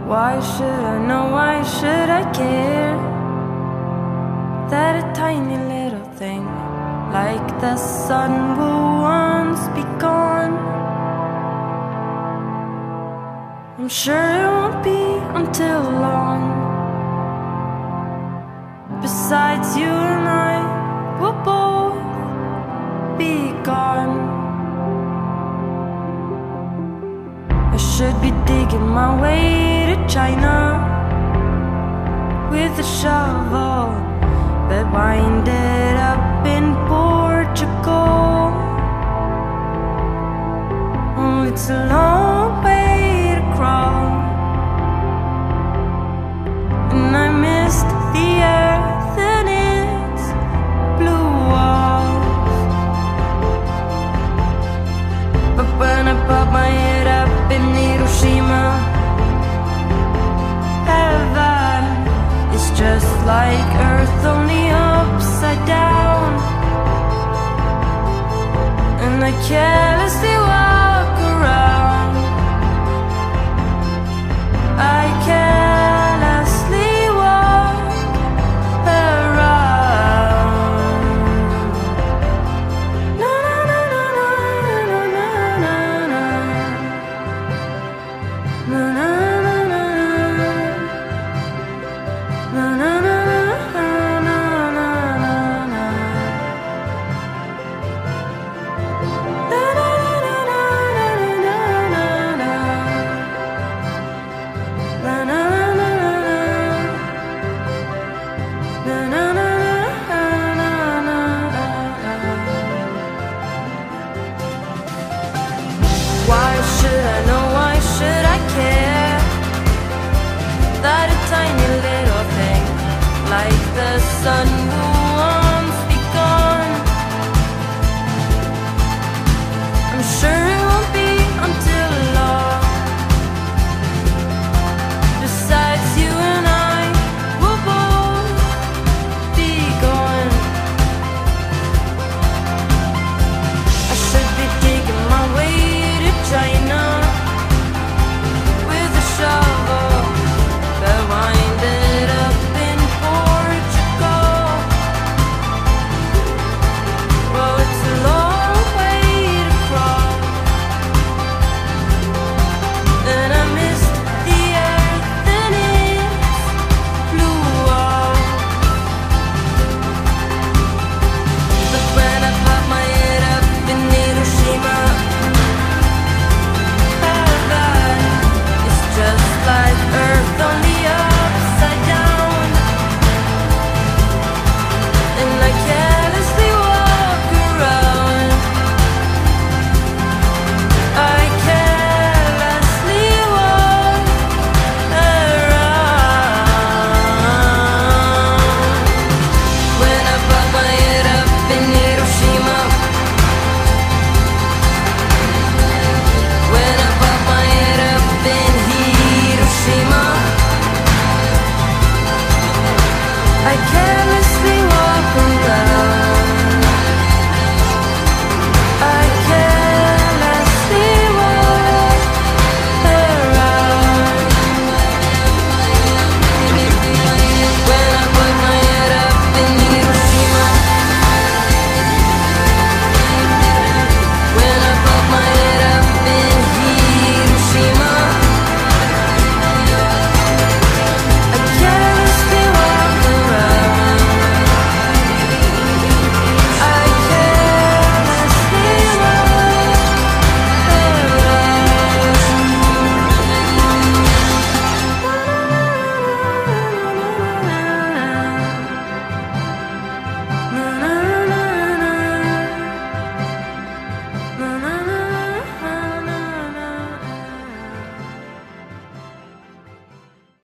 Why should I know, why should I care that a tiny little thing like the sun will once be gone? I'm sure it won't be until long. Besides, you and I will both be gone. I should be digging my way to China with a shovel, but I ended up in Portugal. Oh, it's a long way to crawl, and I missed the earth and its blue walls. But when I pop my head up in Hiroshima, heaven is just like earth, only upside down. And I carelessly walk around. I carelessly walk around. Na na na na na na na na. Na na na na. Na na na na na na. Na na na na na na na. Na na na na. Na na na na na. Why should I know, why should I care that a tiny little thing like the sun